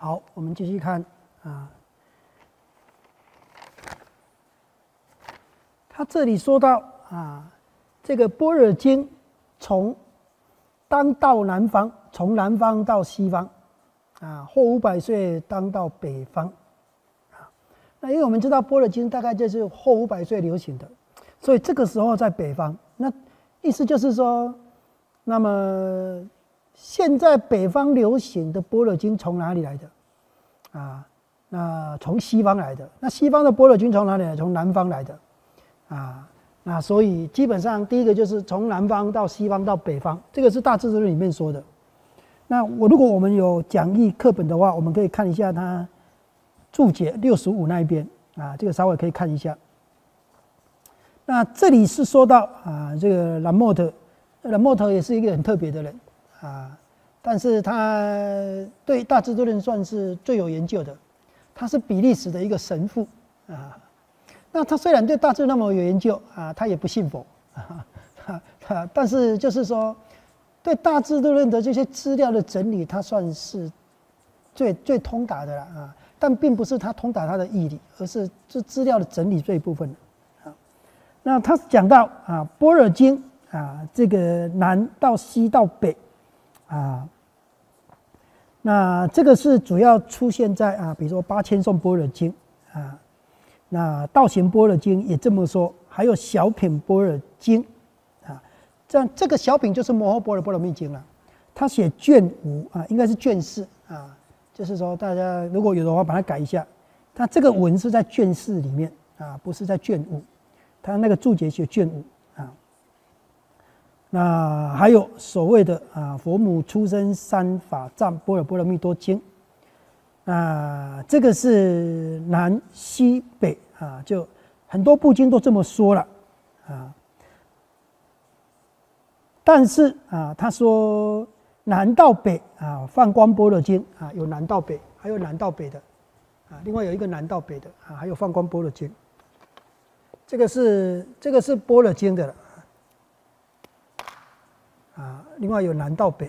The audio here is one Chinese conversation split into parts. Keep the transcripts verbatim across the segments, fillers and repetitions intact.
好，我们继续看啊。他这里说到啊，这个般若经从当到南方，从南方到西方，啊，后五百岁当到北方，啊，那因为我们知道般若经大概就是后五百岁流行的，所以这个时候在北方，那意思就是说，那么现在北方流行的般若经从哪里来的？啊，那从西方来的。那西方的般若经从哪里来？从南方来的。啊，那所以基本上第一个就是从南方到西方到北方，这个是大智度论里面说的。那我如果我们有讲义课本的话，我们可以看一下它注解六十五那一边啊，这个稍微可以看一下。那这里是说到啊，这个兰莫特，兰莫特也是一个很特别的人啊，但是他对大智度论算是最有研究的，他是比利时的一个神父啊。那他虽然对大智那么有研究啊，他也不信佛啊，啊，但是就是说，对大智度论的这些资料的整理，他算是最最通达的了啊。但并不是他通达他的义理，而是这资料的整理这一部分啊。那他讲到啊，般若经啊，这个南到西到北啊，那这个是主要出现在啊，比如说八千颂般若经啊。那道行般若经也这么说，还有小品般若经，啊，这样这个小品就是摩诃般若波罗蜜经了。他写卷五啊，应该是卷四啊，就是说大家如果有的话，把它改一下。他这个文是在卷四里面啊，不是在卷五。他那个注解写卷五啊。那还有所谓的啊，佛母出生三法藏般若波罗蜜多经。啊，这个是南西北啊，就很多部经都这么说了啊。但是啊，他说南到北啊，梵光般若经啊，有南到北，还有南到北的啊，另外有一个南到北的啊，还有梵光般若经。这个是这个是般若经的了啊，另外有南到北。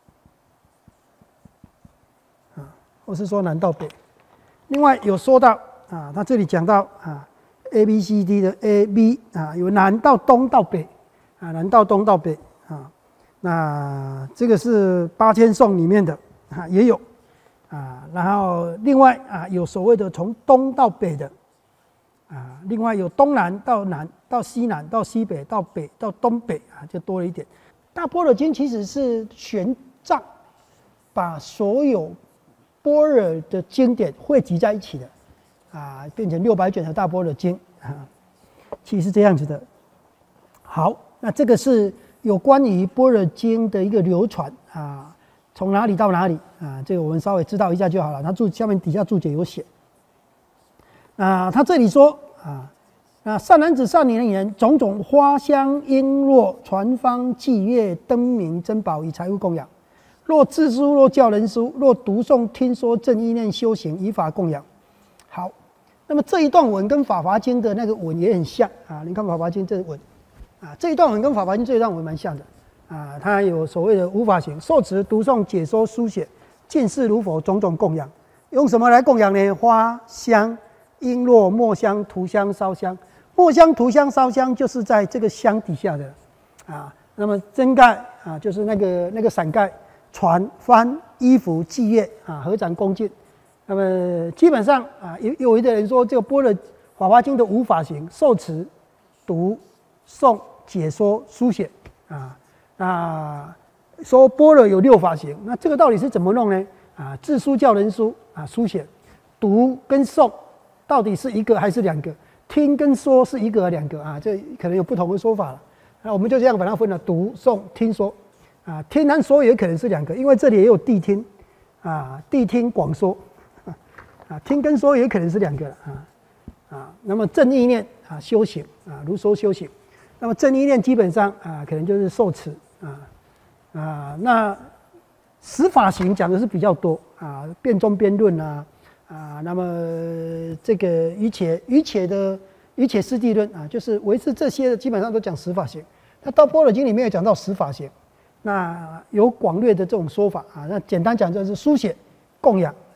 或是说南到北，另外有说到啊，他这里讲到啊 ，A B C D 的 A B 啊，有南到东到北啊，南到东到北啊，那这个是八千颂里面的啊，也有啊，然后另外啊，有所谓的从东到北的啊，另外有东南到南到西南到西北到北到东北啊，就多了一点。大般若经其实是玄奘把所有般若的经典汇集在一起的，啊，变成六百卷的大般若经啊，其实是这样子的。好，那这个是有关于般若经的一个流传啊，从哪里到哪里啊，这个我们稍微知道一下就好了。他注下面底下注解有写，啊，他这里说啊，那善男子善女人，种种花香璎珞传方伎乐灯明珍宝以财物供养。若自书，若教人书，若读诵听说正意念修行，以法供养。好，那么这一段文跟《法华经》的那个文也很像啊。你看《法华经》这文啊，这一段文跟《法华经》这一段文蛮像的啊。它有所谓的无法行，受持、读诵、解说、书写，尽是如佛种种供养。用什么来供养呢？花香、璎珞、墨香、涂香、烧香。墨香、涂香、烧香就是在这个香底下的啊。那么真盖啊，就是那个那个伞盖。船帆衣服伎乐啊，合掌恭敬。那么基本上啊，有有一的人说，这个般若法华经的无法行，受持、读诵、解说、书写啊。那说般若有六法行，那这个到底是怎么弄呢？啊，自书教人书啊，书写、读跟诵到底是一个还是两个？听跟说是一个还是两个啊？这可能有不同的说法了。那我们就这样把它分了：读、诵、听说。啊，听和说也可能是两个，因为这里也有谛听，啊，谛听广说，啊，听跟说也可能是两个啊，啊，那么正意念啊，修行啊，如说修行，那么正意念基本上啊，可能就是受持啊，啊，那十法行讲的是比较多啊，辩中辩论啊，啊，那么这个瑜伽瑜伽的瑜伽师地论啊，就是维持这些的基本上都讲十法行，那到般若经里面有讲到十法行。那有广略的这种说法啊，那简单讲就是书写、供养、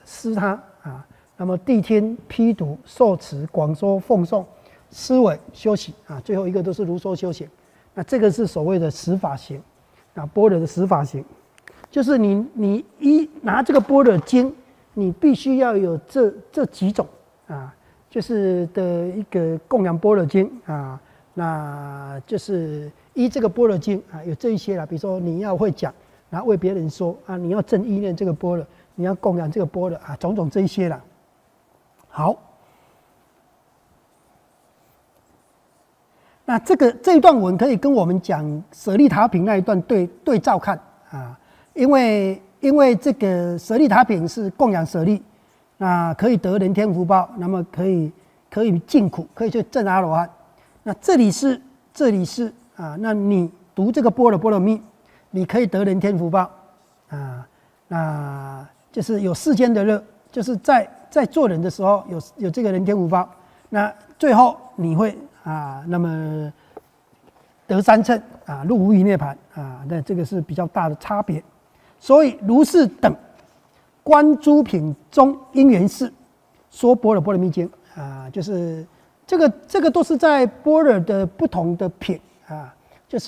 施他啊，那么谛听、批读、受持、广说、奉诵、思维、修习啊，最后一个都是如说修行。那这个是所谓的十法行啊，般若的十法行，就是你你一拿这个般若经，你必须要有这这几种啊，就是的一个供养般若经啊，那就是依这个般若经啊，有这一些啦，比如说你要会讲。然后为别人说啊，你要正意念这个般若，你要供养这个般若啊，种种这一些啦。好，那这个这一段文可以跟我们讲舍利塔品那一段对对照看啊，因为因为这个舍利塔品是供养舍利，那可以得人天福报，那么可以可以尽苦，可以去证阿罗汉。那这里是这里是啊，那你读这个般若波罗蜜。你可以得人天福报，啊，那就是有世间的乐，就是在在做人的时候有有这个人天福报，那最后你会啊，那么得三乘啊，入无余涅盘啊，那这个是比较大的差别。所以如是等观诸品中因缘事说般若波罗蜜经啊，就是这个这个都是在般若的不同的品啊，就是。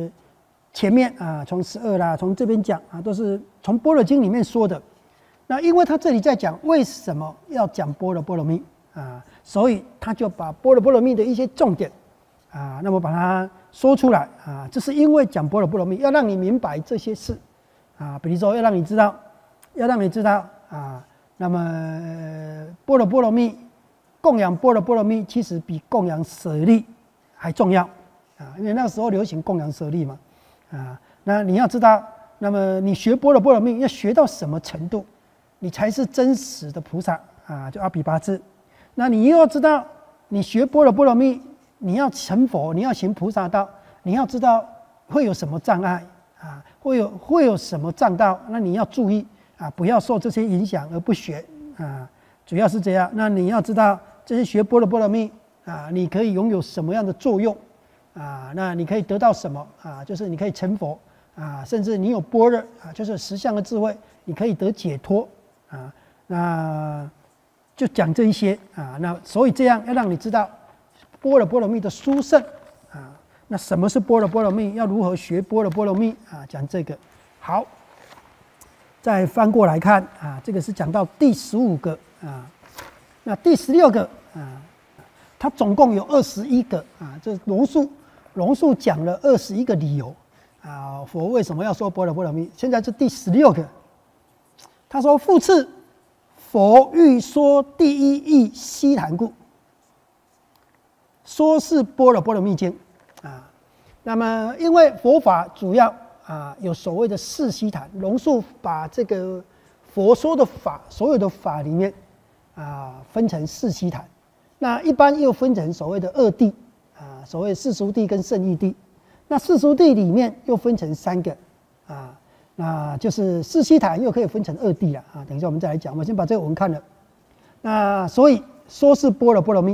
前面啊，从十二啦，从这边讲啊，都是从般若经里面说的。那因为他这里在讲为什么要讲般若波罗蜜啊，所以他就把般若波罗蜜的一些重点啊，那么把它说出来啊。这是因为讲般若波罗蜜，要让你明白这些事啊，比如说要让你知道，要让你知道啊，那么般若波罗蜜供养般若波罗蜜，其实比供养舍利还重要啊，因为那时候流行供养舍利嘛。啊，那你要知道，那么你学般若波罗蜜要学到什么程度，你才是真实的菩萨啊？就阿比巴智。那你又要知道，你学般若波罗蜜，你要成佛，你要行菩萨道，你要知道会有什么障碍啊？会有会有什么障道？那你要注意啊，不要受这些影响而不学啊。主要是这样。那你要知道，这些学般若波罗蜜啊，你可以拥有什么样的作用？啊，那你可以得到什么啊？就是你可以成佛啊，甚至你有般若啊，就是实相的智慧，你可以得解脱啊。那就讲这一些啊。那所以这样要让你知道般若波罗蜜的殊胜啊。那什么是般若波罗蜜？要如何学般若波罗蜜啊？讲这个。好，再翻过来看啊，这个是讲到第十五个啊。那第十六个啊，它总共有二十一个啊，这龙树。龙树讲了二十一个理由啊，佛为什么要说般若波罗蜜？现在是第十六个。他说：“复次，佛欲说第一义悉檀故，说是般若波罗蜜经啊。那么，因为佛法主要啊有所谓的四悉檀，龙树把这个佛说的法，所有的法里面啊分成四悉檀，那一般又分成所谓的二谛。”啊，所谓世俗谛跟胜义谛，那世俗谛里面又分成三个啊，那就是四悉檀又可以分成二谛了啊。等一下我们再来讲，我先把这个文看了。那所以说是般若波罗蜜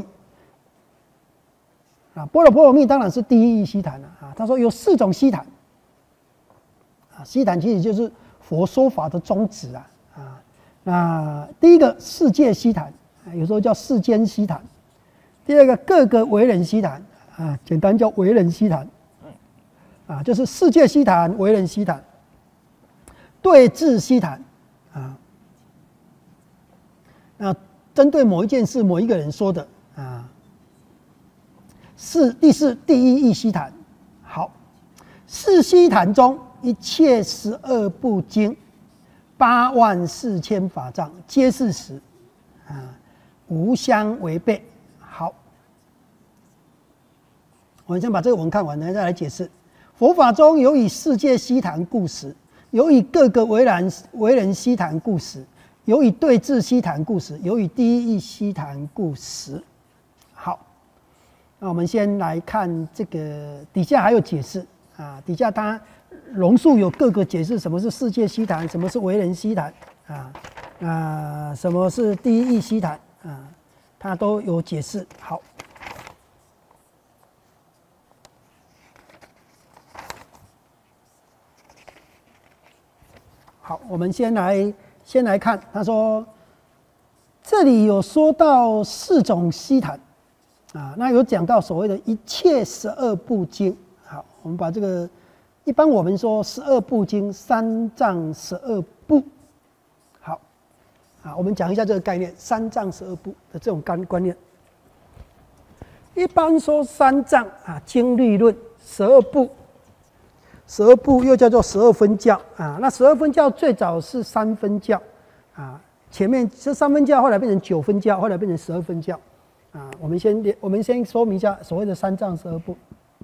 啊，般若波罗蜜当然是第一义悉檀了啊。他说有四种悉檀啊，悉檀其实就是佛说法的宗旨啊啊。那第一个世界悉檀，有时候叫世间悉檀；第二个各个为人悉檀。啊，简单叫为人悉檀，啊，就是世界悉檀、为人悉檀、对治悉檀，啊，那针对某一件事、某一个人说的，啊，是第四第一义悉檀。好，四悉檀中一切十二部经、八万四千法藏，皆是实，啊，无相违背。好。我们先把这个文看完，然后再来解释。佛法中有以世界悉檀故实，有以各个为人为人悉檀故实，有以对治悉檀故实，有以第一义悉檀故实。好，那我们先来看这个底下还有解释啊，底下它龙树有各个解释，什么是世界悉檀，什么是为人悉檀啊，啊，什么是第一义悉檀啊，它都有解释。好。好，我们先来先来看，他说这里有说到四种悉檀啊，那有讲到所谓的一切十二部经。好，我们把这个，一般我们说十二部经，三藏十二部。好，啊，我们讲一下这个概念，三藏十二部的这种观观念。一般说三藏啊，经律论十二部，十二部又叫做十二分教啊。那十二分教最早是三分教啊，前面是三分教，后来变成九分教，后来变成十二分教啊。我们先我们先说明一下所谓的三藏十二部。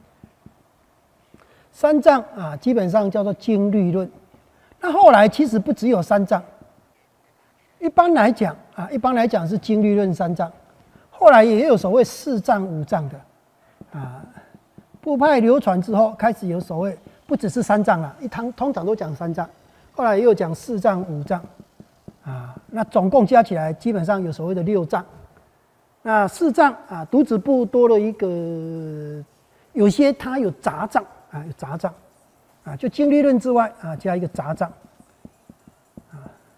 三藏啊，基本上叫做经律论。那后来其实不只有三藏，一般来讲啊，一般来讲是经律论三藏。后来也有所谓四藏五藏的，啊，部派流传之后，开始有所谓不只是三藏了，一通通常都讲三藏，后来也有讲四藏五藏，啊，那总共加起来基本上有所谓的六藏。那四藏啊，独子部多了一个，有些它有杂藏啊，有杂藏，啊，就经律论之外啊，加一个杂藏，啊，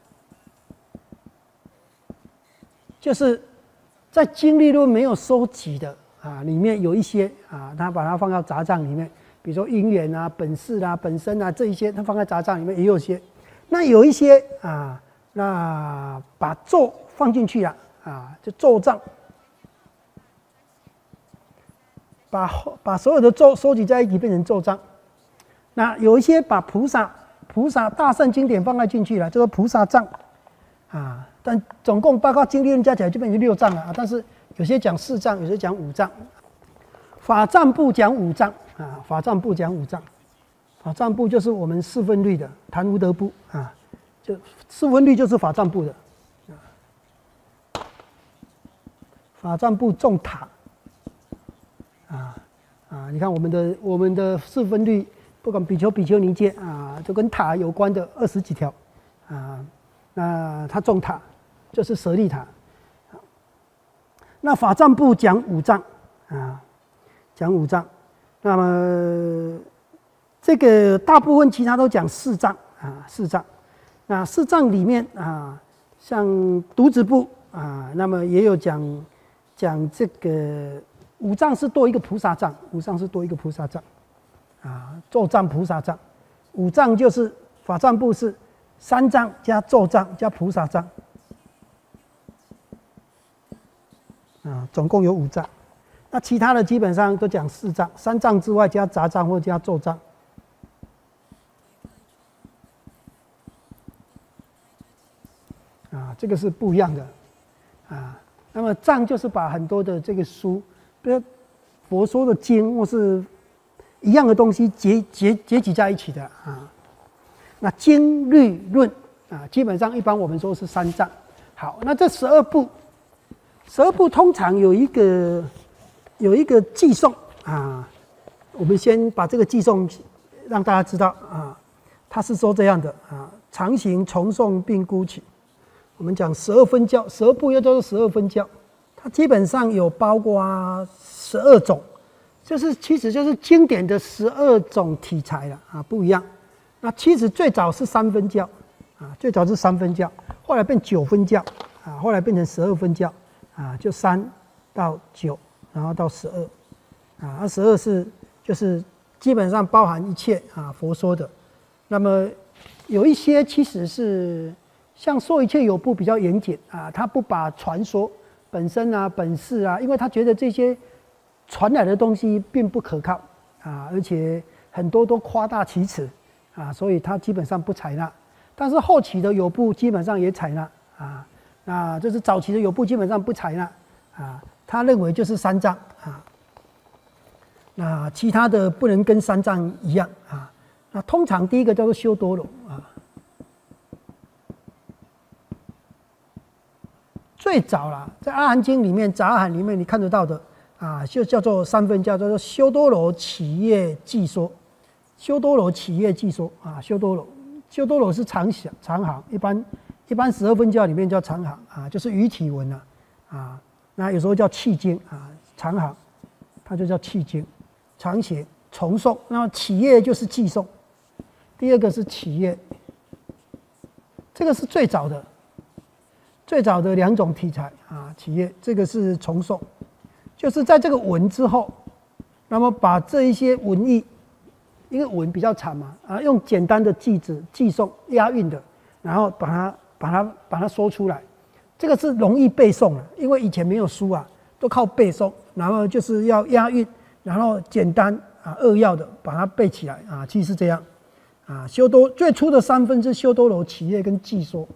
就是。在经律论没有收集的啊，里面有一些啊，他把它放到杂藏里面，比如说因缘啊、本事啊、本身啊这一些，他放在杂藏里面也有些。那有一些啊，那把咒放进去了啊，就咒藏，把把所有的咒收集在一起变成咒藏。那有一些把菩萨菩萨大圣经典放在进去了，叫做菩萨藏啊。但总共包括经律论加起来就变成六藏了啊！但是有些讲四藏，有些讲五藏。法藏部讲五藏啊，法藏部讲五藏，法藏部就是我们四分律的谈无得部啊，就四分律就是法藏部的。法藏部重塔啊啊！你看我们的我们的四分律，不管比丘、比丘尼戒啊，就跟塔有关的二十几条啊，那它重塔。就是舍利塔，那法藏部讲五藏啊，讲五藏，那么这个大部分其他都讲四藏啊，四藏。那四藏里面啊，像独子部啊，那么也有讲讲这个五藏是多一个菩萨藏，五藏是多一个菩萨藏啊，咒藏菩萨藏，五藏就是法藏部是三藏加咒藏加菩萨藏。啊，总共有五藏，那其他的基本上都讲四藏，三藏之外加杂藏或加咒藏。啊，这个是不一样的，啊，那么藏就是把很多的这个书，比如佛说的经或是一样的东西结结结集在一起的啊。那经律论啊，基本上一般我们说是三藏。好，那这十二部。十二部通常有一个有一个寄颂啊，我们先把这个寄颂让大家知道啊，他是说这样的啊，常行重诵并估起。我们讲十二分教，十二部又叫做十二分教，它基本上有包括十二种，就是其实就是经典的十二种题材了啊，不一样。那其实最早是三分教啊，最早是三分教，后来变九分教啊，后来变成十二分教。啊，就三到九，然后到十二，啊，那十二是就是基本上包含一切啊佛说的。那么有一些其实是像说一切有部比较严谨啊，他不把传说本身啊、本事啊，因为他觉得这些传来的东西并不可靠啊，而且很多都夸大其词啊，所以他基本上不采纳。但是后期的有部基本上也采纳啊。啊，就是早期的有部基本上不采纳啊，他认为就是三藏啊，那其他的不能跟三藏一样啊。那通常第一个叫做修多罗啊，最早啦，在阿含经里面、杂含里面你看得到的啊，就叫做三分教，叫做修多罗起业记说，修多罗起业记说啊，修多罗，修多罗是长行长行，一般。一般十二分教里面叫长行啊，就是语体文啊，啊，那有时候叫契经啊，长行，它就叫契经，长写重诵。那么起业就是寄诵，第二个是起业，这个是最早的，最最早的两种题材啊，企业这个是重送，就是在这个文之后，那么把这一些文意，因为文比较长嘛，啊，用简单的句子寄送押韵的，然后把它把它把它说出来，这个是容易背诵的，因为以前没有书啊，都靠背诵，然后就是要押韵，然后简单啊扼要的把它背起来啊，其实是这样啊。修多最初的三分是修多罗、企业跟寄说。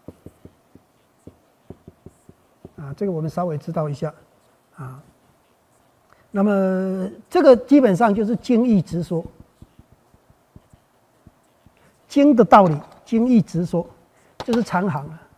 啊，这个我们稍微知道一下，啊，那么这个基本上就是经义直说，经的道理，经义直说，就是长行了。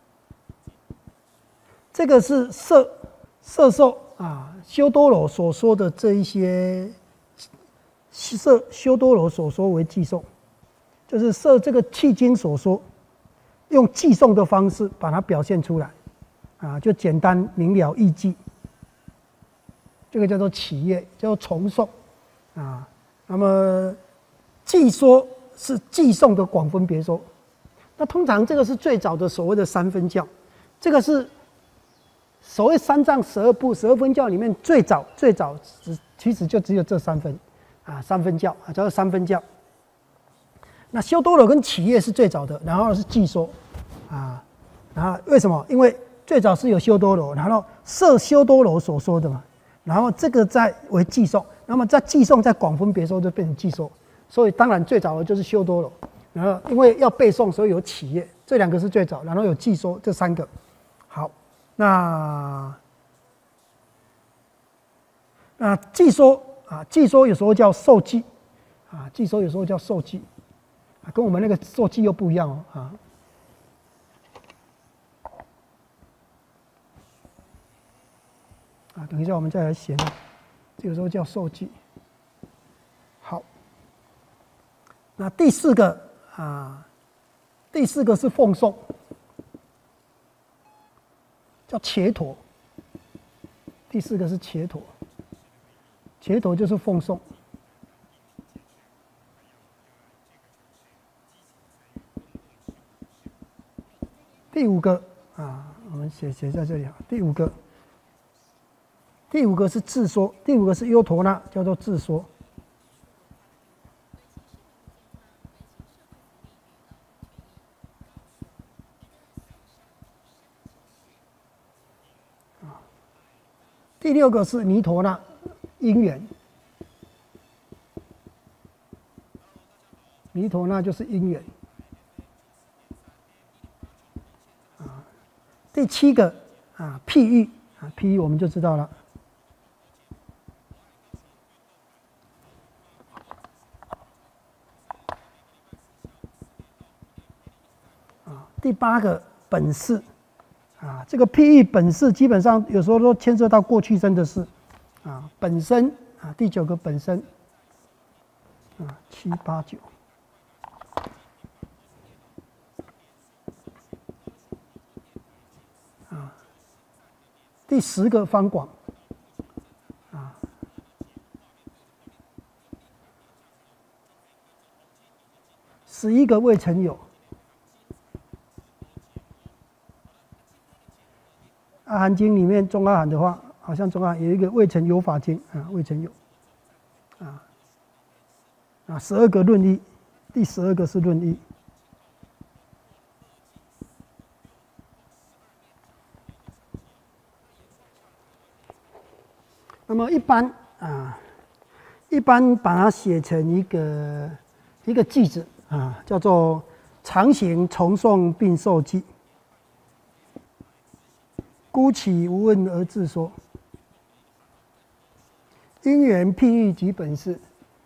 这个是摄摄受啊，修多罗所说的这一些，摄修多罗所说为寄送，就是摄这个契经所说，用寄送的方式把它表现出来。啊，就简单明了易记，这个叫做企业，叫做重诵，啊，那么寄说是寄送的广分别说，那通常这个是最早的所谓的三分教，这个是所谓三藏十二部十二分教里面最早最早只其实就只有这三分，啊，三分教啊叫做三分教。那修多罗跟企业是最早的，然后是寄说，啊，然后为什么？因为最早是有修多罗，然后摄修多罗所说的嘛，然后这个再为寄送，那么在寄送再广分别说就变成寄说，所以当然最早的就是修多罗，然后因为要背诵，所以有企业，这两个是最早，然后有寄说这三个。好，那那寄说啊，寄说有时候叫受记啊，寄说有时候叫受记啊，跟我们那个受记又不一样哦啊。啊，等一下，我们再来写呢。这个时候叫受记。好，那第四个啊，第四个是奉送，叫伽陀。第四个是伽陀，伽陀就是奉送。第五个啊，我们写写在这里啊，第五个。第五个是自说，第五个是优陀那，叫做自说。第六个是尼陀那，因缘。尼陀那就是因缘。啊，第七个啊，譬喻啊，譬喻我们就知道了。第八个本事，啊，这个譬喻本事基本上有时候都牵涉到过去生的事，啊，本身啊，第九个本身，啊，七八九，啊，第十个方广，啊，十一个未曾有。阿含经里面，中阿含的话，好像中阿含有一个未曾有法经啊，未曾有，啊，啊，十二个论义，第十二个是论义。那么一般啊，一般把它写成一个一个句子啊，叫做常行重诵并受记。孤起无问而自说，因缘譬喻及本事，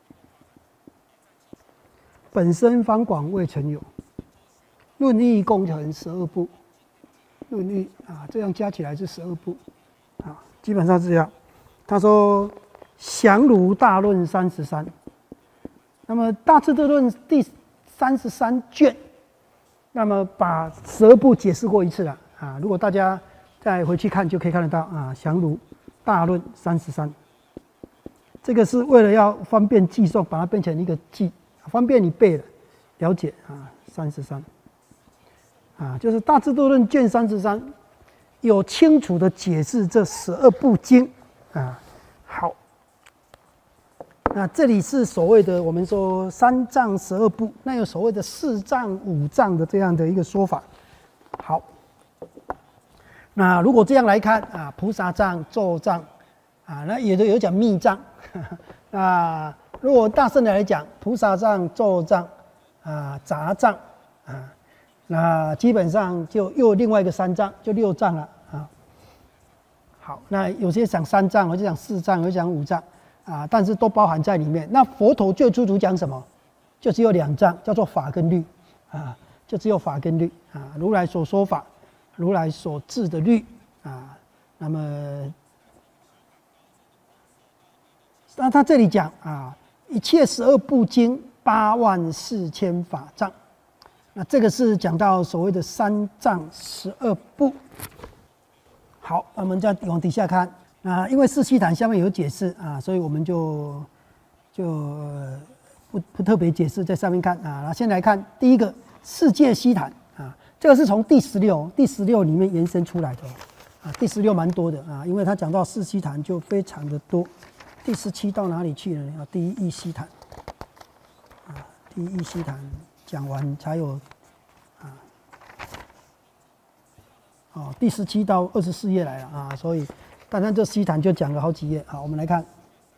本身方广未曾有，论义共成十二部，论义啊，这样加起来是十二部，啊，基本上是这样。他说详如大论三十三，那么大智度论第三十三卷，那么把十二部解释过一次了啊，如果大家再回去看就可以看得到啊，详如大论三十三，这个是为了要方便记诵，把它变成一个记，方便你背了了解啊。三十三啊，就是大智度论卷三十三， 有清楚的解释这十二部经啊。好，那这里是所谓的我们说三藏十二部，那有所谓的四藏五藏的这样的一个说法。好，那如果这样来看啊，菩萨藏、咒藏啊，那有的有讲密藏。那如果大圣的来讲，菩萨藏、咒藏啊、杂藏啊。那基本上就又另外一个三藏，就六藏了啊。好，那有些讲三藏，有些讲四藏，有些讲五藏啊，但是都包含在里面。那佛陀最初主讲什么？就只有两藏，叫做法跟律啊，就只有法跟律啊。如来所说法，如来所制的律啊。那么，那他这里讲啊，一切十二部经，八万四千法藏。那这个是讲到所谓的三藏十二部。好，我们再往底下看。那因为四悉檀下面有解释啊，所以我们就就不不特别解释，在上面看啊。那先来看第一个世界悉檀啊，这个是从第十六第十六里面延伸出来的啊。第十六蛮多的啊，因为他讲到四悉檀就非常的多。第十七到哪里去了？啊，第一义悉檀啊，第一义悉檀。讲完才有啊，哦，第十七到二十四页来了啊，所以单单这悉檀就讲了好几页。好，我们来看，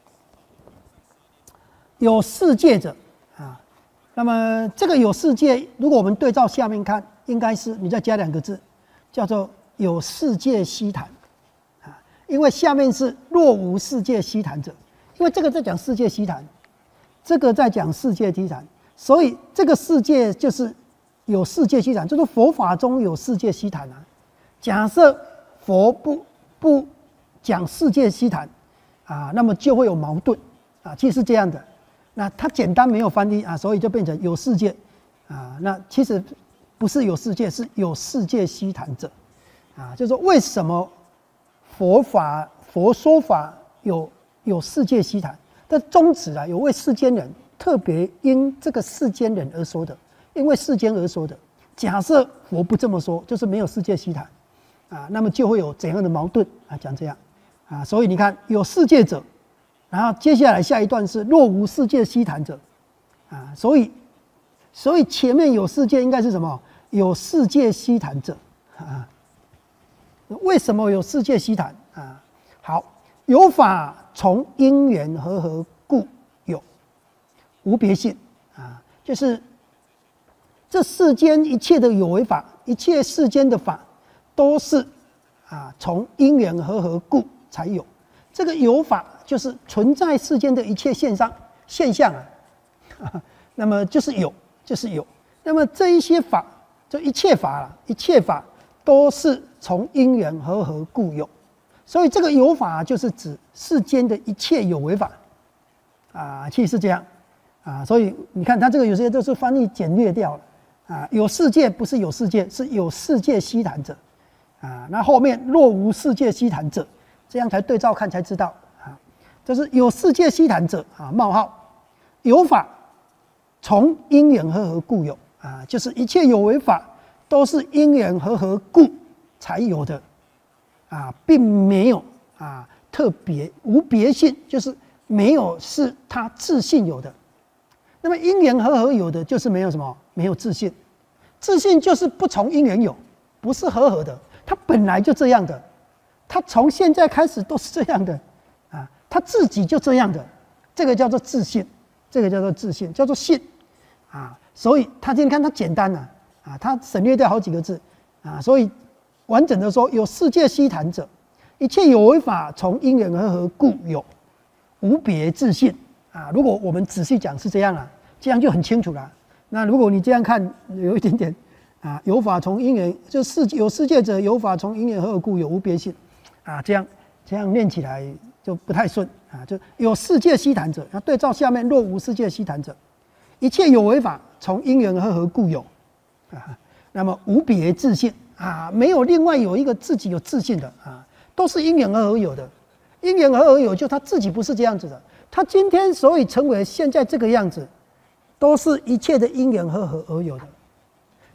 有世界者啊，那么这个有世界，如果我们对照下面看，应该是你再加两个字，叫做有世界悉檀啊，因为下面是若无世界悉檀者，因为这个在讲世界悉檀，这个在讲世界悉檀。所以这个世界就是有世界悉檀，就是佛法中有世界悉檀啊。假设佛不不讲世界悉檀啊，那么就会有矛盾啊。其实是这样的，那它简单没有翻译啊，所以就变成有世界啊。那其实不是有世界，是有世界悉檀者啊。就是说为什么佛法佛说法有有世界悉檀的宗旨啊，有为世间人。特别因这个世间人而说的，因为世间而说的。假设佛不这么说，就是没有世界悉檀啊，那么就会有怎样的矛盾啊？讲这样啊，所以你看有世界者，然后接下来下一段是若无世界悉檀者啊，所以所以前面有世界应该是什么？有世界悉檀者啊？为什么有世界悉檀啊？好，有法从因缘和合故。无别性啊，就是这世间一切的有为法，一切世间的法，都是啊从因缘和合故才有。这个有法就是存在世间的一切现象现象啊，那么就是有，就是有。那么这一些法，就一切法了，一切法都是从因缘和合故有。所以这个有法就是指世间的一切有为法啊，其实是这样。啊，所以你看，它这个有些都是翻译简略掉了啊。有世界不是有世界，是有世界悉檀者啊。那后面若无世界悉檀者，这样才对照看才知道啊。这是有世界悉檀者啊，冒号有法从因缘和合故有啊，就是一切有为法都是因缘和合故才有的啊，并没有啊特别无别性，就是没有是它自性有的。那么因缘和合有的就是没有什么，没有自性，自性就是不从因缘有，不是和合的，它本来就这样的，它从现在开始都是这样的啊，它自己就这样的，这个叫做自性，这个叫做自性，叫做性啊。所以他今天看它简单了啊，他省略掉好几个字啊，所以完整的说，有世界悉檀者，一切有为法从因缘和合故有，无别自性啊。如果我们仔细讲是这样啊。这样就很清楚了。那如果你这样看，有一点点啊，有法从因缘，就世有世界者，有法从因缘和合故有无别性啊，这样这样念起来就不太顺啊。就有世界悉檀者，那对照下面若无世界悉檀者，一切有为法从因缘和合故有啊，那么无别自性啊，没有另外有一个自己有自性的啊，都是因缘和合有的。因缘和合有，就他自己不是这样子的，他今天所以成为现在这个样子。都是一切的因缘和合而有的，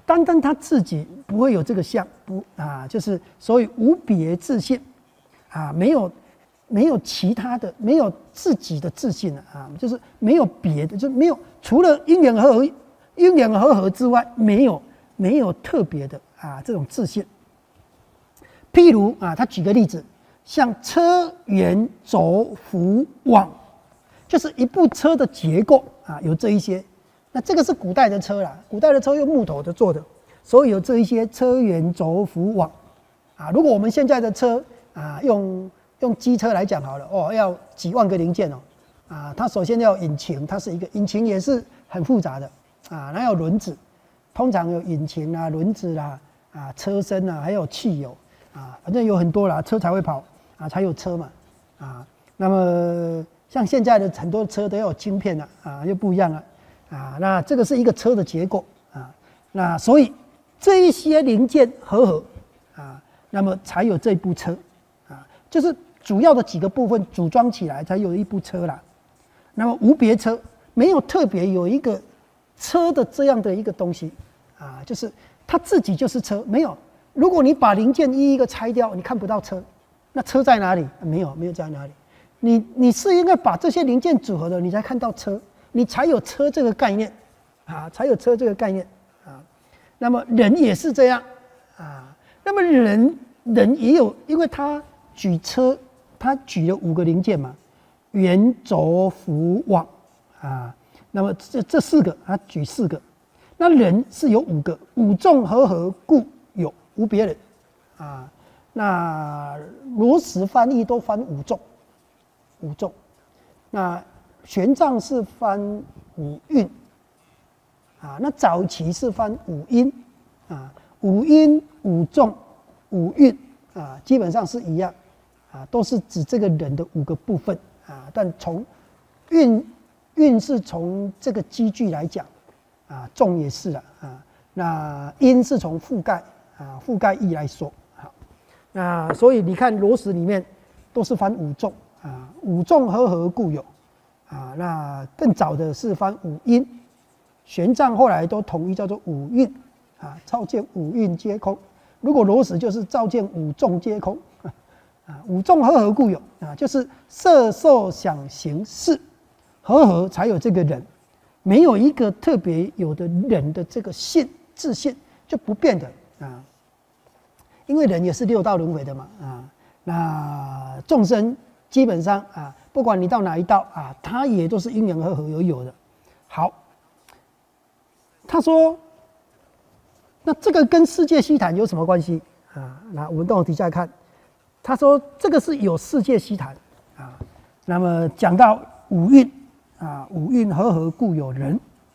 单单他自己不会有这个相，不啊，就是所谓无别自性啊，没有没有其他的，没有自己的自性了啊，就是没有别的，就没有除了因缘和合因缘和合之外，没有没有特别的啊这种自性。譬如啊，他举个例子，像车圆轴幅网，就是一部车的结构啊，有这一些。那这个是古代的车啦，古代的车用木头的做的，所以有这一些车圆轴幅网啊。如果我们现在的车啊，用用机车来讲好了哦，要几万个零件哦啊，它首先要引擎，它是一个引擎也是很复杂的啊，那要轮子，通常有引擎啊、轮子啦啊、车身啊，还有汽油啊，反正有很多啦，车才会跑啊，才有车嘛啊。那么像现在的很多车都要有晶片了啊，又不一样了。啊，那这个是一个车的结构啊，那所以这一些零件合合啊，那么才有这部车啊，就是主要的几个部分组装起来才有一部车啦。那么无别车没有特别有一个车的这样的一个东西啊，就是它自己就是车，没有。如果你把零件一一个拆掉，你看不到车，那车在哪里？没有，没有在哪里。你你是应该把这些零件组合的，你才看到车。你才有车这个概念，啊，才有车这个概念啊。那么人也是这样啊。那么人人也有，因为他举车，他举了五个零件嘛，圆轴幅网啊。那么这这四个，他举四个。那人是有五个，五众和合故有无别人啊。那罗什翻译都翻五众，五众。那玄奘是翻五蕴啊，那早期是翻五音啊，五音、五众、五蕴啊，基本上是一样啊，都是指这个人的五个部分啊。但从蕴蕴是从这个机具来讲啊，众也是了啊。那音是从覆盖啊覆盖义来说好，那所以你看罗什里面都是翻五众啊，五众和合故有。啊，那更早的是翻五音，玄奘后来都统一叫做五蕴，啊，照见五蕴皆空。如果罗什就是照见五众皆空，啊，五众和合故有，啊，就是色受想行识和合才有这个人，没有一个特别有的人的这个性自性就不变的啊，因为人也是六道轮回的嘛，啊，那众生基本上啊。不管你到哪一道啊，它也都是因缘和合而有的。好，他说，那这个跟世界悉谈有什么关系啊？那我们到底下看，他说这个是有世界悉谈啊。那么讲到五蕴啊，五蕴和合故有人，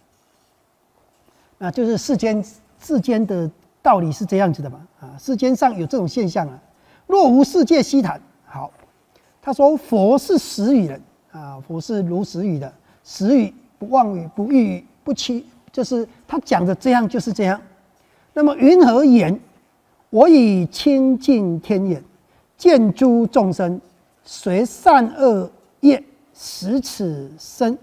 那就是世间世间的道理是这样子的嘛啊，世间上有这种现象啊。若无世界悉谈，好。他说：“佛是实语人啊，佛是如实语的，实语不妄语，不欲语，不欺，就是他讲的这样就是这样。那么云何言？我以清净天眼见诸众生，随善恶业，使此生，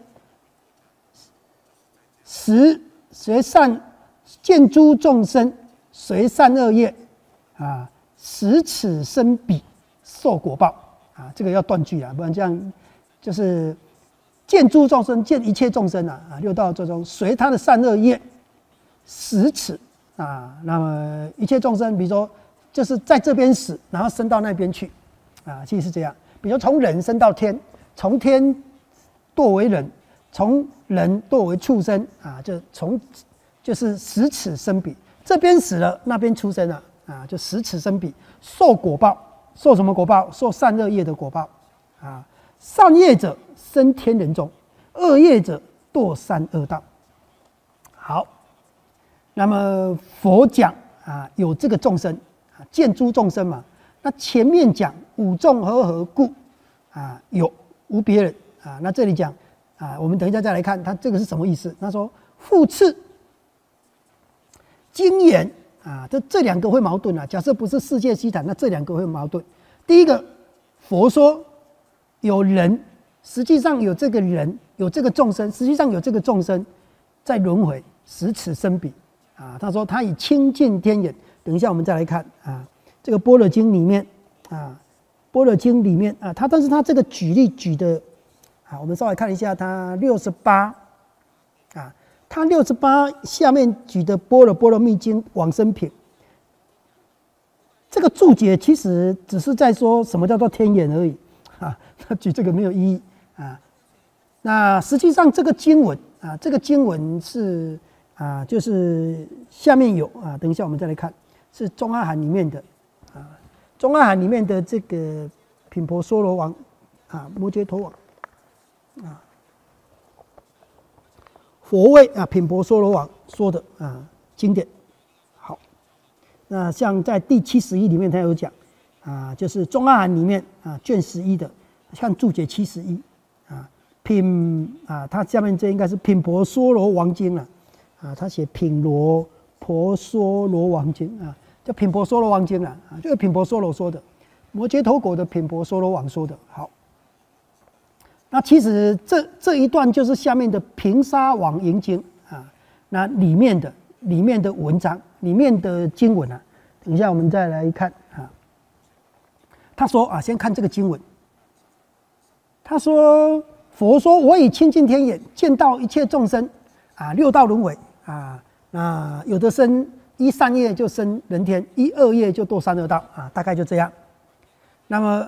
使随善见诸众生，随善恶业啊，使此生彼受果报。”啊，这个要断句啊，不然这样就是见诸众生，见一切众生啊，啊，六道众生随他的善恶业，使此啊，那么一切众生，比如说就是在这边死，然后升到那边去，啊，其实是这样。比如从人升到天，从天堕为人，从人堕为畜生啊，就从就是使此生彼，这边死了，那边出生了啊，就使此生彼，受果报。受什么果报？受善恶业的果报，啊，善业者生天人中，恶业者堕三恶道。好，那么佛讲啊，有这个众生啊，见诸众生嘛。那前面讲五众和合故啊，有无别人啊。那这里讲啊，我们等一下再来看，他这个是什么意思？他说复次经言。啊，这这两个会矛盾啊。假设不是世界悉谈，那这两个会矛盾。第一个，佛说有人，实际上有这个人，有这个众生，实际上有这个众生在轮回，使此生彼啊，他说他以清净天眼。等一下我们再来看啊，这个《般若经》里面啊，《般若经》里面啊，他但是他这个举例举的啊，我们稍微看一下他六十八啊，他六十八下面举的《般若波罗蜜经》往生品。这个注解其实只是在说什么叫做天眼而已啊，他举这个没有意义啊。那实际上这个经文啊，这个经文是啊，就是下面有啊，等一下我们再来看，是中阿含里面的啊，中阿含里面的这个品婆娑罗王啊，摩揭陀王啊，佛为啊品婆娑罗王说的啊经典。那像在第七十一里面，他有讲啊，就是中阿含里面啊卷十一的，看注解七十一啊，品啊，它下面这应该是品婆娑罗王经了啊，他写品罗婆娑罗王经啊，叫品婆娑罗王经了啊，就是品婆娑罗说的，摩揭陀国的品婆娑罗王说的。好，那其实这这一段就是下面的平沙王迎经啊，那里面的里面的文章。里面的经文啊，等一下我们再来看啊。他说啊，先看这个经文。他说：“佛说，我以清净天眼见到一切众生啊，六道轮回啊，那有的生一善业就生人天，一恶业就堕三恶道啊，大概就这样。那么，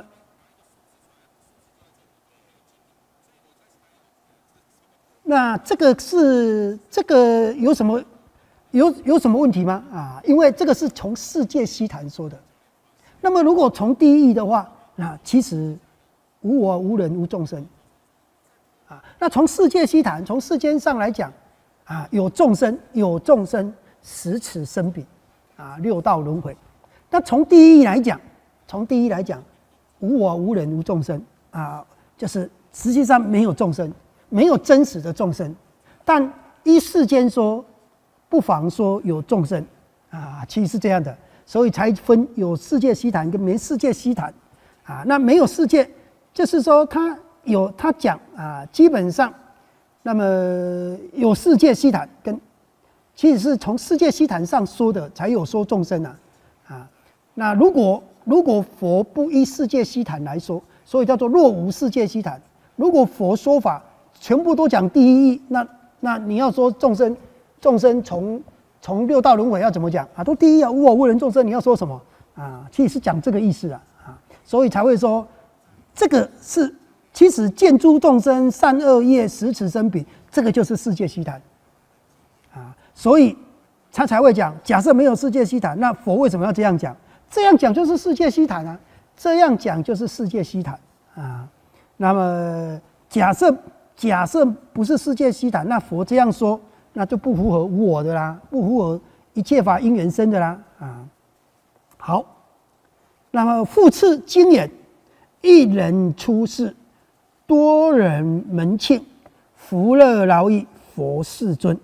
那这个是这个有什么？”有有什么问题吗？啊，因为这个是从世界悉谈说的。那么如果从第一义的话，那其实无我无人无众生。啊，那从世界悉谈，从世间上来讲，啊，有众生，有众生十此生彼，啊，六道轮回。那从第一义来讲，从第一来讲，无我无人无众生，啊，就是实际上没有众生，没有真实的众生，但依世间说。不妨说有众生啊，其实是这样的，所以才分有世界悉谈跟没世界悉谈啊。那没有世界，就是说他有他讲啊，基本上，那么有世界悉谈跟，其实是从世界悉谈上说的，才有说众生啊啊。那如果如果佛不依世界悉谈来说，所以叫做若无世界悉谈。如果佛说法全部都讲第一义，那那你要说众生。众生从从六道轮回要怎么讲啊？都第一啊，无我无人众生，你要说什么啊？其实是讲这个意思啊，啊，所以才会说这个是其实见诸众生善恶业十此生彼，这个就是世界悉谈啊，所以他才会讲，假设没有世界悉谈，那佛为什么要这样讲？这样讲就是世界悉谈啊，这样讲就是世界悉谈啊。那么假设假设不是世界悉谈，那佛这样说。那就不符合无我的啦，不符合一切法因缘生的啦啊。好，那么复次经言，一人出世，多人门庆，福乐劳役，佛世尊。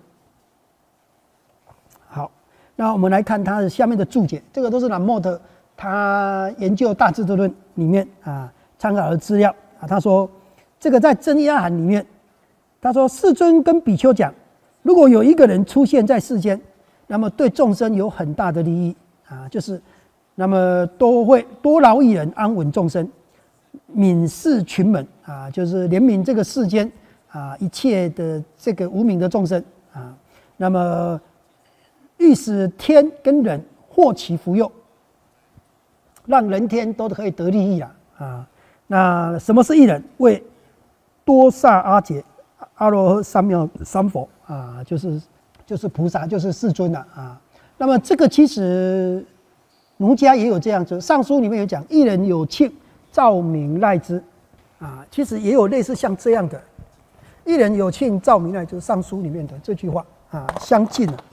好，那我们来看他的下面的注解，这个都是南莫特他研究《大智度论》里面啊参考的资料啊。他说，这个在真义阿含里面，他说世尊跟比丘讲。如果有一个人出现在世间，那么对众生有很大的利益啊，就是那么都会多劳役人，安稳众生，悯视群门啊，就是怜悯这个世间啊一切的这个无名的众生啊，那么欲使天跟人获其福佑，让人天都可以得利益啊啊。那什么是一人？为多萨阿劫。阿罗汉三藐三佛啊，就是就是菩萨，就是世尊了 啊, 啊。那么这个其实儒家也有这样子，《尚书》里面有讲，一人有庆，照明赖之啊。其实也有类似像这样的，一人有庆，照明赖之，《尚书》里面的这句话啊，相近了。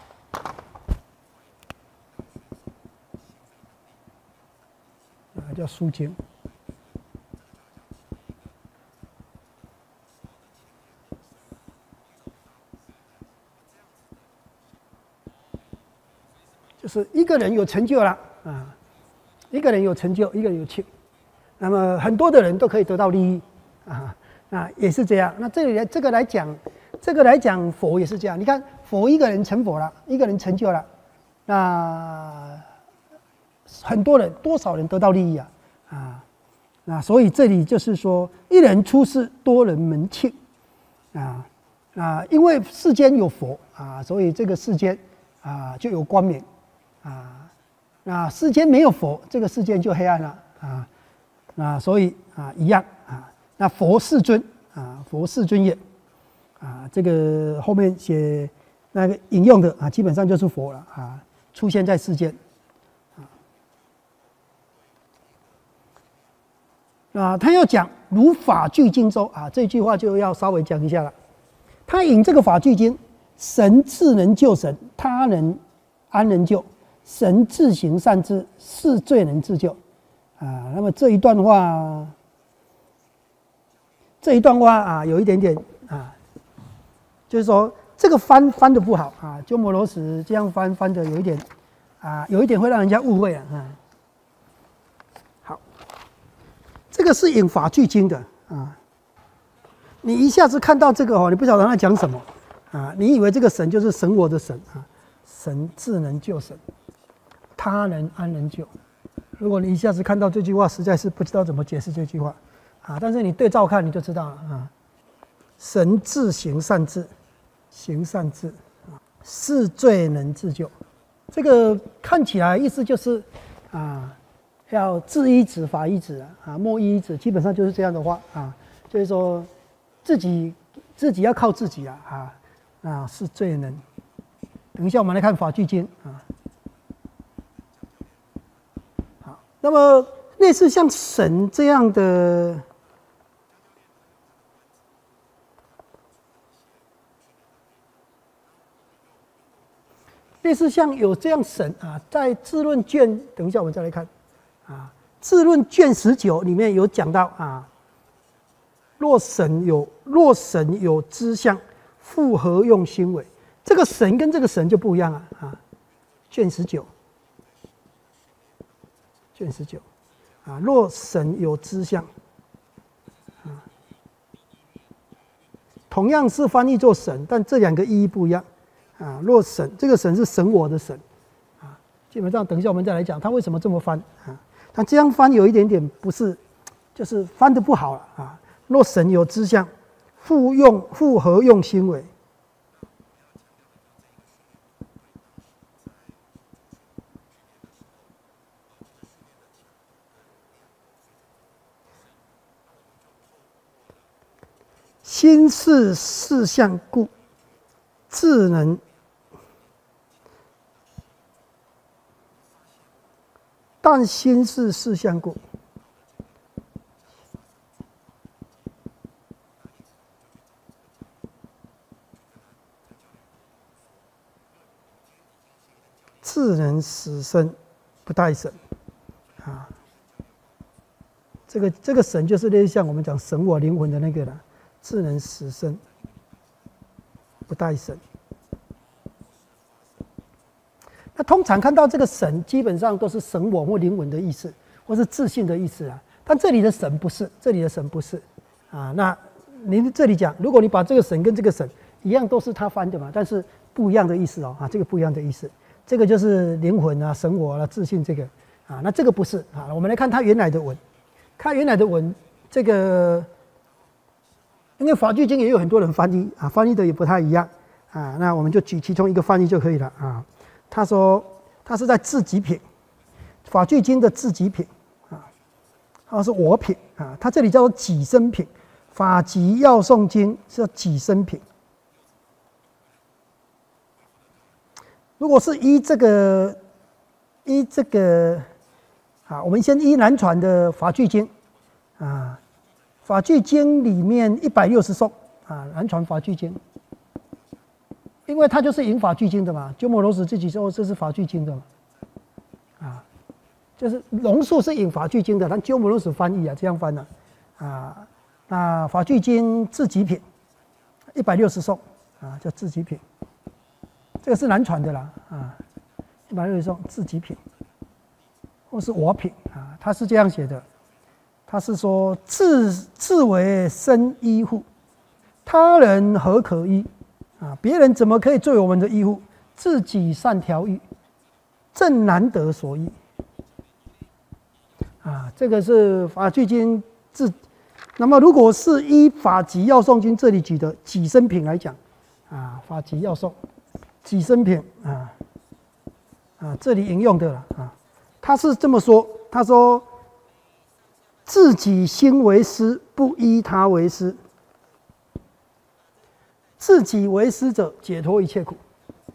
啊，叫《书经》。就是一个人有成就了啊，一个人有成就，一个人有庆，那么很多的人都可以得到利益啊，那也是这样。那这里这个来讲， 这个来讲，佛也是这样。你看，佛一个人成佛了，一个人成就了，那很多人多少人得到利益啊啊！那所以这里就是说，一人出世，多人门庆啊啊！因为世间有佛啊，所以这个世间啊就有光明啊。那世间没有佛，这个世间就黑暗了啊。那所以啊一样啊。那佛世尊啊，佛世尊也啊。这个后面写那个引用的啊，基本上就是佛了啊，出现在世间。啊，他要讲如法具经舟啊，这句话就要稍微讲一下了。他引这个法具经，神自能救神，他人安能救？神自行善智，是罪能自救。啊，那么这一段话，这一段话啊，有一点点啊，就是说这个翻翻的不好啊，鸠摩罗什这样翻翻的有一点啊，有一点会让人家误会啊。啊这个是引法句经的啊，你一下子看到这个哦，你不晓得他讲什么啊，你以为这个神就是神我的神啊，神自能救神，他人安能救？如果你一下子看到这句话，实在是不知道怎么解释这句话啊，但是你对照看你就知道了啊，神自行善智，行善智啊，是罪能自救，这个看起来意思就是啊。要自依止，法依止啊，莫依止，基本上就是这样的话啊，就是说自己自己要靠自己啊啊啊是罪能。等一下我们来看法句经啊。好，那么类似像神这样的，类似像有这样神啊，在智论卷，等一下我们再来看。啊，《智论》卷十九里面有讲到啊，若神有若神有知相，复何用心为？这个神跟这个神就不一样了啊。卷十九，卷十九，啊，若神有知相，啊，同样是翻译作神，但这两个意义不一样啊。若神，这个神是神我的神啊，基本上等一下我们再来讲他为什么这么翻啊。但这样翻有一点点不是，就是翻的不好了啊。若神有知相，复用复何用心为？心是事相故，智能。但心是事相故，智能死生不待神啊。这个这个神就是类似像我们讲神我灵魂的那个了，智能死生不待神。那通常看到这个神，基本上都是神我或灵魂的意思，或是自信的意思啊。但这里的神不是，这里的神不是啊。那您这里讲，如果你把这个神跟这个神一样，都是他翻的嘛，但是不一样的意思哦啊，这个不一样的意思。这个就是灵魂啊、神我啊、自信这个啊，那这个不是啊。我们来看它原来的文，看原来的文，这个因为法句经也有很多人翻译啊，翻译的也不太一样啊。那我们就举其中一个翻译就可以了啊。他说，他是在自己品，法句经的自己品啊，他是我品啊，他这里叫做己身品，法集要诵经是己身品。如果是依这个，依这个啊，我们先依南传的法句经啊，法句经里面一百六十颂啊，南传法句经。因为它就是引法句经的嘛，鸠摩罗什自己说这是法句经的嘛，啊，就是龙树是引法句经的，但鸠摩罗什翻译啊，这样翻的，啊，那法句经自己品，一百六十颂啊，叫自己品，这个是南传的啦，啊，一百六十颂自己品，或是我品啊，他是这样写的，他是说自自为身依护， 他人何可依？啊，别人怎么可以做我们的依附？自己善调御，正难得所依。啊，这个是法句经自。那么，如果是依法集要颂经这里举的己身品来讲，啊，法集要颂己身品啊啊，这里引用的了啊，他是这么说，他说。自己心为师，不依他为师。自己为师者，解脱一切苦。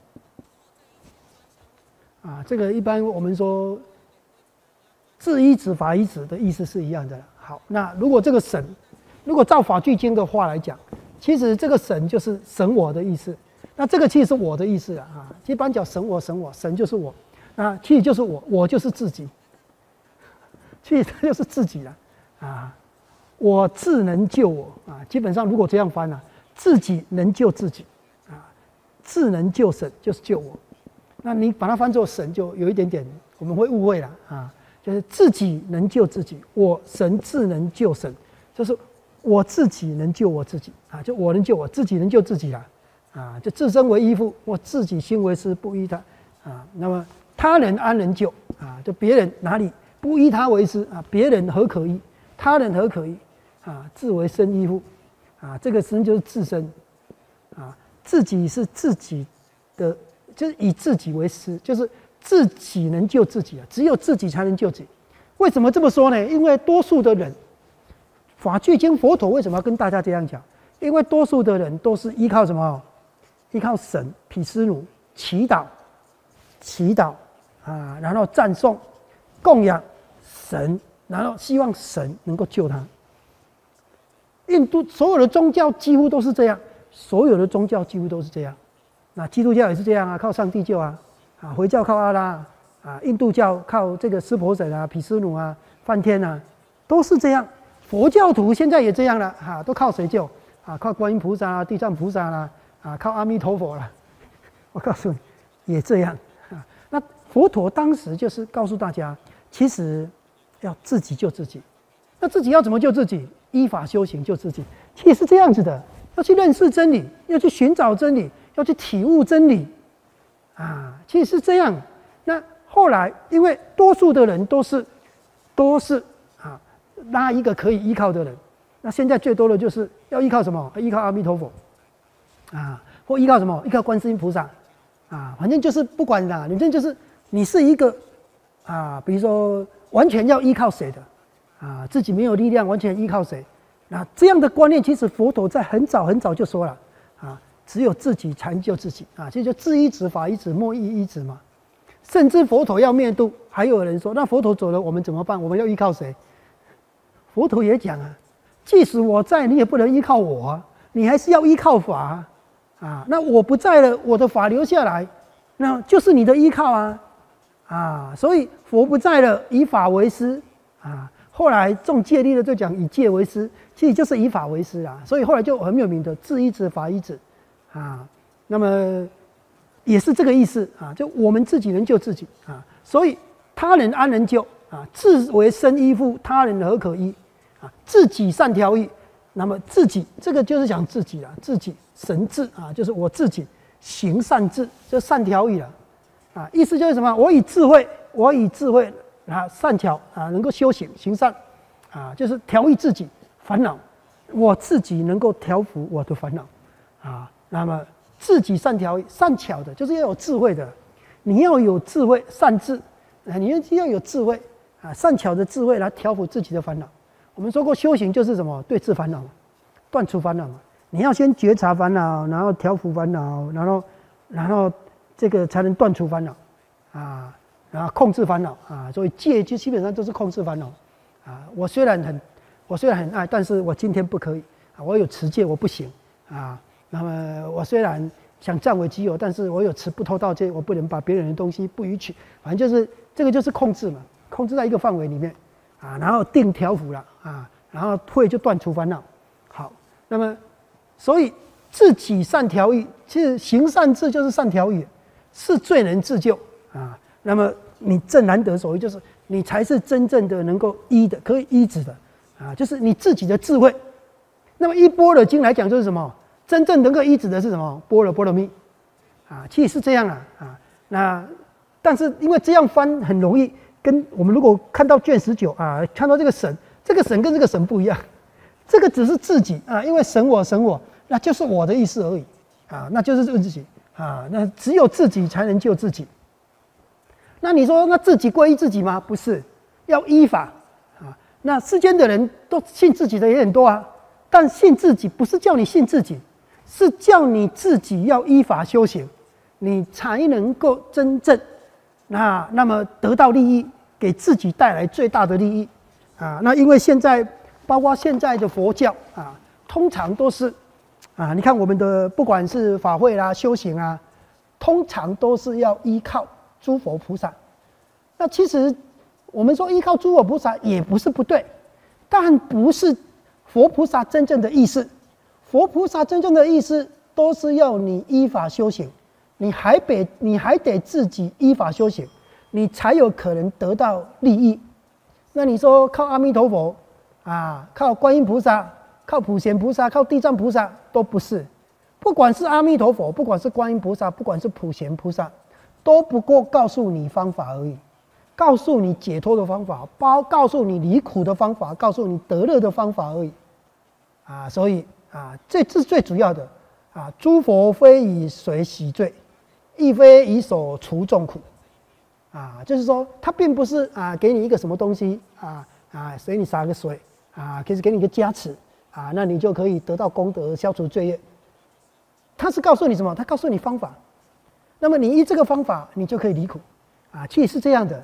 啊，这个一般我们说自依止、法依止的意思是一样的。好，那如果这个神，如果照法句经的话来讲，其实这个神就是神我的意思。那这个其实是我的意思啊。啊，一般讲神我，神我，神就是我。那其实就是我，我就是自己。其实它就是自己了。啊，我自能救我啊！基本上如果这样翻呢、啊，自己能救自己啊，自能救神就是救我。那你把它翻作神，就有一点点我们会误会了啊，就是自己能救自己，我神自能救神，就是我自己能救我自己啊，就我能救我自己能救自己了啊，就自身为依附，我自己心为师，不依他啊。那么他人安能救啊？就别人哪里不依他为师啊？别人何可依？他人何可依？啊，自为身依附，啊，这个身就是自身，啊，自己是自己的，就是以自己为师，就是自己能救自己啊，只有自己才能救自己。为什么这么说呢？因为多数的人，法句经佛陀为什么要跟大家这样讲？因为多数的人都是依靠什么？依靠神、毗湿奴祈祷、祈祷啊，然后赞颂、供养神。然后希望神能够救他。印度所有的宗教几乎都是这样，所有的宗教几乎都是这样。那基督教也是这样啊，靠上帝救啊，啊，回教靠阿拉啊，印度教靠这个湿婆神啊、毗湿奴啊、梵天啊，都是这样。佛教徒现在也这样了，哈、啊，都靠谁救？啊，靠观音菩萨啊、地藏菩萨啦、啊，啊，靠阿弥陀佛啦。我告诉你，也这样啊。那佛陀当时就是告诉大家，其实。要自己救自己，那自己要怎么救自己？依法修行救自己，其实是这样子的：要去认识真理，要去寻找真理，要去体悟真理，啊，其实是这样。那后来，因为多数的人都是都是啊，拉一个可以依靠的人，那现在最多的就是要依靠什么？依靠阿弥陀佛，啊，或依靠什么？依靠观世音菩萨，啊，反正就是不管啦，反正就是你是一个啊，比如说。完全要依靠谁的啊？自己没有力量，完全依靠谁？那这样的观念，其实佛陀在很早很早就说了啊，只有自己才能救自己啊，这就自依止、法依止、莫依依止嘛。甚至佛陀要灭度，还有人说，那佛陀走了，我们怎么办？我们要依靠谁？佛陀也讲啊，即使我在，你也不能依靠我啊，你还是要依靠法啊。啊那我不在了，我的法留下来，那就是你的依靠啊。啊，所以佛不在了，以法为师啊。后来重戒律的就讲以戒为师，其实就是以法为师啊。所以后来就很有名的自依止、法依止啊。那么也是这个意思啊，就我们自己能救自己啊。所以他人安能救啊？自为身依附，他人何可依啊？自己善调御，那么自己这个就是讲自己啊，自己神智啊，就是我自己行善智，就善调御了。啊，意思就是什么？我以智慧，我以智慧啊，善巧啊，能够修行行善，啊，就是调御自己烦恼，我自己能够调伏我的烦恼，啊，那么自己善调善巧的，就是要有智慧的，你要有智慧善智，啊，你要有智慧啊，善巧的智慧来调伏自己的烦恼。我们说过，修行就是什么？对治烦恼，断除烦恼嘛。你要先觉察烦恼，然后调伏烦恼，然后，然后。这个才能断除烦恼，啊，然后控制烦恼啊，所以戒就基本上都是控制烦恼，啊，我虽然很，我虽然很爱，但是我今天不可以，啊，我有持戒我不行，啊，那么我虽然想占为己有，但是我有持不偷盗戒，我不能把别人的东西不予取，反正就是这个就是控制嘛，控制在一个范围里面，啊，然后定调伏了，啊，然后退就断除烦恼，好，那么所以自己善调御，其实行善智就是善调御。是最能自救啊！那么你正难得所依，就是你才是真正的能够依的，可以依止的啊！就是你自己的智慧， 那么依般若经来讲，就是什么？真正能够依止的是什么？般若波罗蜜啊，其实是这样啊啊。那但是因为这样翻很容易，跟我们如果看到卷十九啊，看到这个神，这个神跟这个神不一样，这个只是自己啊，因为神我神我，那就是我的意思而已啊，那就是自己啊，那只有自己才能救自己。那你说，那自己归依自己吗？不是，要依法啊。那世间的人都信自己的也很多啊，但信自己不是叫你信自己，是叫你自己要依法修行，你才能够真正那那么得到利益，给自己带来最大的利益啊。那因为现在包括现在的佛教啊，通常都是啊，你看我们的不管是法会啦、修行啊，通常都是要依靠诸佛菩萨。那其实我们说依靠诸佛菩萨也不是不对，但不是佛菩萨真正的意思。佛菩萨真正的意思都是要你依法修行，你还得你还得自己依法修行，你才有可能得到利益。那你说靠阿弥陀佛啊，靠观音菩萨，靠普贤菩萨，靠地藏菩萨都不是。不管是阿弥陀佛，不管是观音菩萨，不管是普贤菩萨，都不过告诉你方法而已，告诉你解脱的方法，包告诉你离苦的方法，告诉你得乐的方法而已。啊，所以啊，这是最主要的啊。诸佛非以水洗罪，亦非以手除众苦。啊，就是说，他并不是啊，给你一个什么东西啊啊，随你洒个水啊，可是给你一个加持啊，那你就可以得到功德，消除罪业。他是告诉你什么？他告诉你方法。那么你依这个方法，你就可以离苦，啊，其实是这样的。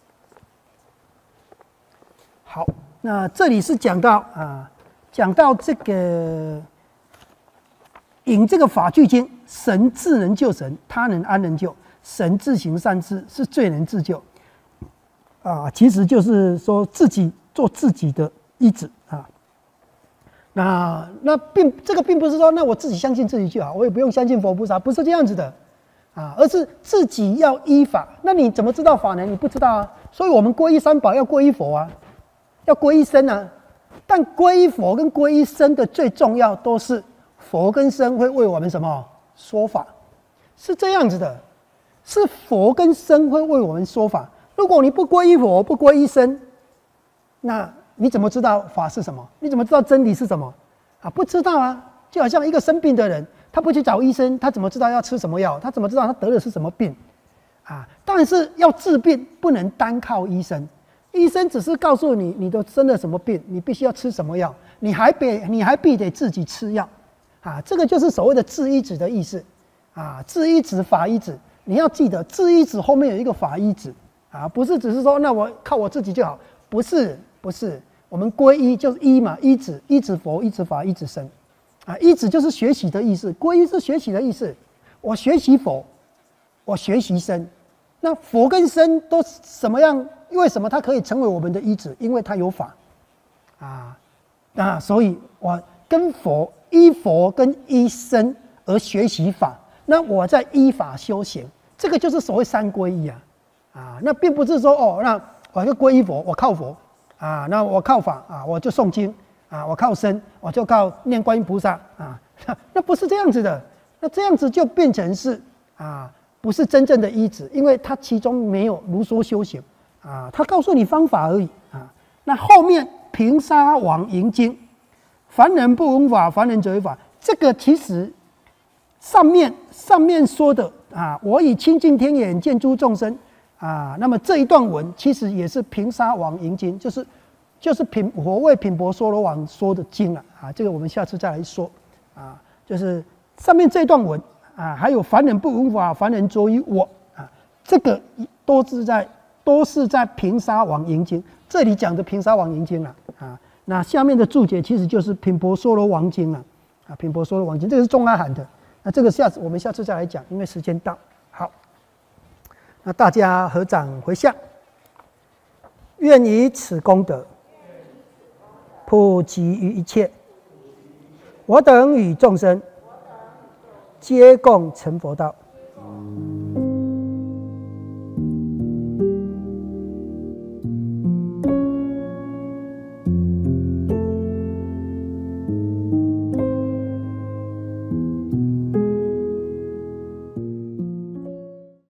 好，那这里是讲到啊，讲到这个引这个法句经，神自能救神，他能安能救？神自行善事，是最能自救。啊，其实就是说自己做自己的依止啊。那那并这个并不是说，那我自己相信自己就好，我也不用相信佛菩萨，不是这样子的。啊，而是自己要依法。那你怎么知道法呢？你不知道啊。所以我们皈依三宝要皈依佛啊，要皈依僧啊。但皈依佛跟皈依僧的最重要都是佛跟僧会为我们什么说法，是这样子的。是佛跟僧会为我们说法。如果你不皈依佛，不皈依僧，那你怎么知道法是什么？你怎么知道真理是什么？啊，不知道啊。就好像一个生病的人，他不去找医生，他怎么知道要吃什么药？他怎么知道他得的是什么病？啊，但是要治病不能单靠医生，医生只是告诉你你都生了什么病，你必须要吃什么药，你还必你还必得自己吃药，啊，这个就是所谓的治医止的意思，啊，治医止法医止，你要记得治医止后面有一个法医止，啊，不是只是说那我靠我自己就好，不是不是，我们皈依就是依嘛，依止依止佛，依止法，依止僧。啊，依止就是学习的意思，皈依是学习的意思。我学习佛，我学习僧。那佛跟僧都什么样？为什么它可以成为我们的依止？因为它有法啊。那所以我跟佛依佛跟依僧而学习法，那我在依法修行，这个就是所谓三皈依啊。啊，那并不是说哦，那我就皈依佛，我靠佛啊，那我靠法啊，我就诵经。啊，我靠僧，我就靠念观音菩萨啊，那不是这样子的，那这样子就变成是啊，不是真正的依止，因为它其中没有如说修行啊，他告诉你方法而已啊。那后面平沙王迎经，凡人不闻法，凡人则为法，这个其实上面上面说的啊，我以清净天眼见诸众生啊，那么这一段文其实也是平沙王迎经，就是。就是品佛为品婆娑罗王说的经了啊，这个我们下次再来说啊。就是上面这段文啊，还有凡人不闻法，凡人着于我啊，这个都是在都是在平沙王迎经这里讲的平沙王迎经了啊。那下面的注解其实就是品婆娑罗王经了啊，品婆娑罗王经这个是中阿含的。那这个下次我们下次再来讲，因为时间到。好，那大家合掌回向，愿以此功德。普及于一切，我等与众生皆共成佛道。